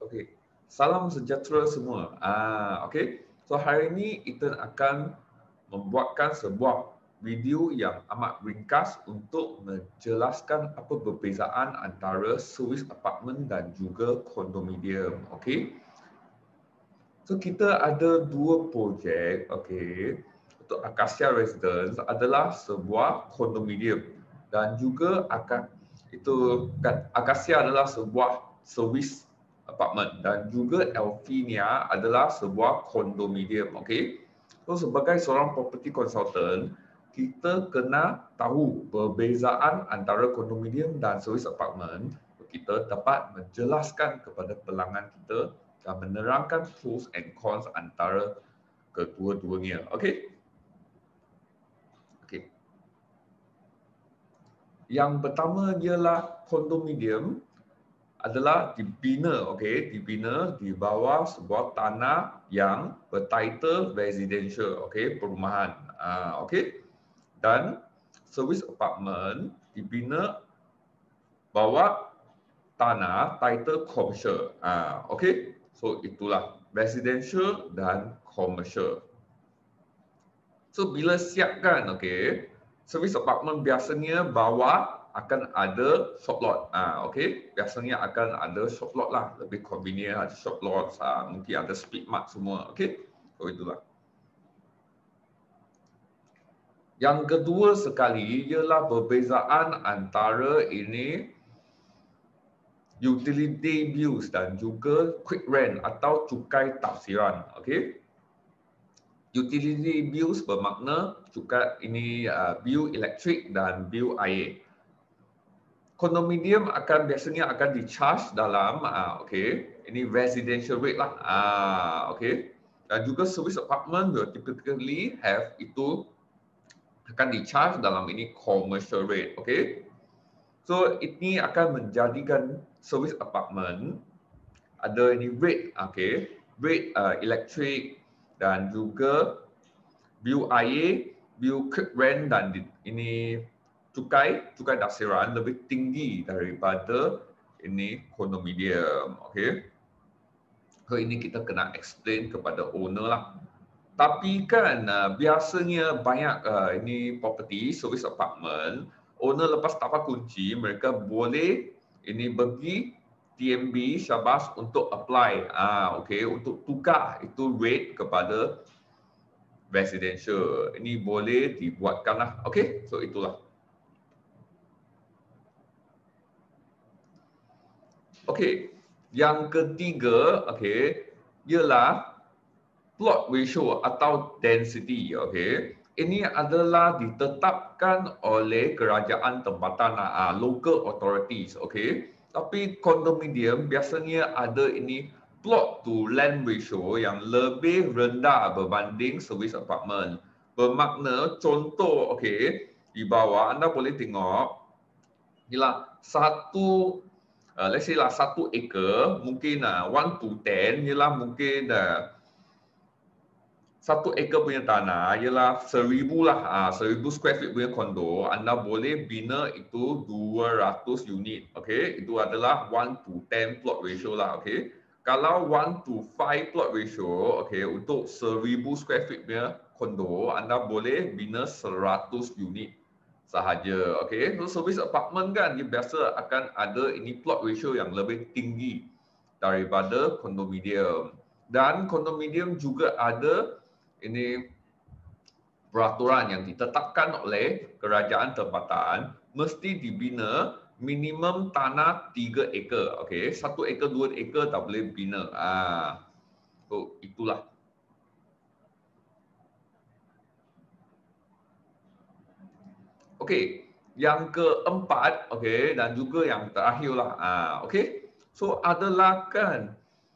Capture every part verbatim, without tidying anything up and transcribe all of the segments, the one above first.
Okey. Salam sejahtera semua. Ah, okey. So hari ini kita akan membuatkan sebuah video yang amat ringkas untuk menjelaskan apa perbezaan antara servis apartmen dan juga kondominium. Okey. So kita ada dua projek, okey. Untuk Acacia Residence adalah sebuah kondominium dan juga akan itu kan Acacia adalah sebuah servis apartmen dan juga Elfinia adalah sebuah kondominium, okey. So sebagai seorang property consultant, kita kena tahu perbezaan antara kondominium dan servis apartmen. Kita dapat menjelaskan kepada pelanggan kita dan menerangkan pros and cons antara kedua-duanya. Okey. Okey. Yang pertama ialah kondominium adalah dibina, okey, dibina di bawah sebuah tanah yang bertitle residential, okey, perumahan. Ah, okey. Dan servis apartmen dibina bawah tanah title commercial. Ah, okey. So itulah residential dan commercial. So bila siapkan, okey, servis apartmen biasanya bawah akan ada shop lot. Ah, okey. Biasanya akan ada shop lot lah, lebih convenient ada shop lot, ah, mungkin ada speed mart semua, okey. So itulah. Yang kedua sekali ialah perbezaan antara ini utility bills dan juga quick rent atau cukai tafsiran, okey. Utility bills bermakna cukai ini uh, bil elektrik dan bil air. Kondominium akan biasanya akan di-charge dalam uh, okey, ini residential rate lah. Ah, uh, okey. Dan juga service apartment will typically have itu akan di-charge dalam ini commercial rate, okey. So ini akan menjadikan service apartment ada ini rate, okey, rate uh, elektrik dan juga bil air, bil quick rent dan di, ini cukai, cukai tafsiran lebih tinggi daripada ini kondominium, okey. So ini kita kena explain kepada owner lah. Tapi kan uh, biasanya banyak uh, ini property, service apartment, owner lepas dapat kunci, mereka boleh ini pergi T M B Syabas untuk apply, ah, okey, untuk tukar itu rate kepada residential. Ini boleh dibuatkanlah, okey. So itulah. Okey, yang ketiga, okey, ialah plot ratio atau density, okey. Ini adalah ditetapkan oleh kerajaan tempatan, uh, local authorities, okey. Tapi kondominium biasanya ada ini plot to land ratio yang lebih rendah berbanding servis apartmen. Bermakna contoh, okey, di bawah anda boleh tengok ialah satu uh, let's say lah satu acre mungkin uh, one to ten ialah mungkin uh, satu acre punya tanah ialah seribu lah, ah, seribu square feet punya kondo, anda boleh bina itu dua ratus unit, okey. Itu adalah one to ten plot ratio lah, okey. Kalau one to five plot ratio, okey, untuk seribu square feet punya kondo, anda boleh bina seratus unit sahaja, okey. So servis apartmen kan dia biasa akan ada ini plot ratio yang lebih tinggi daripada kondominium. Dan kondominium juga ada ini peraturan yang ditetapkan oleh kerajaan tempatan mesti dibina minimum tanah tiga ekar, okey. Satu ekar, dua ekar tak boleh bina. Ah, so itulah. Okey, yang keempat, okey, dan juga yang terakhirlah. Ah, okey. So adalah kan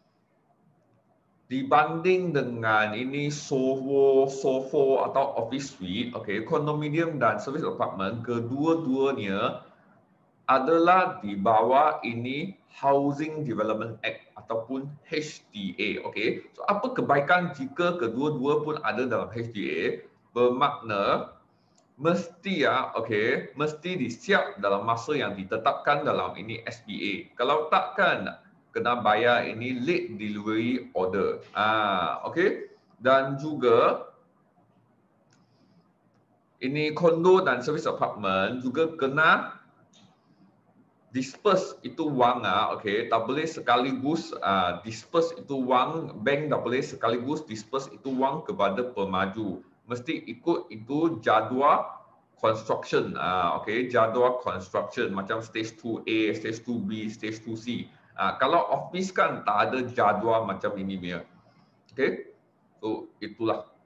dibanding dengan ini Soho, Soho atau office suite, okey, kondominium dan service apartment kedua-duanya adalah di bawah ini Housing Development Act ataupun H D A, okey. So apa kebaikan jika kedua-dua pun ada dalam H D A? Bermakna mesti ya, okey, mesti disiap dalam masa yang ditetapkan dalam ini S P A. Kalau takkan kena bayar ini late delivery order. Ah, okey. Dan juga ini kondo dan service apartment juga kena disperse itu wang, ah, okey, tak boleh sekaligus uh, disperse itu wang, bank tak boleh sekaligus disperse itu wang kepada pemaju. Mesti ikut itu jadual construction, ah, okey, jadual construction macam stage two A, stage two B, stage two C. Ah, kalau office kan tak ada jadual macam ini punya. Okey. So itulah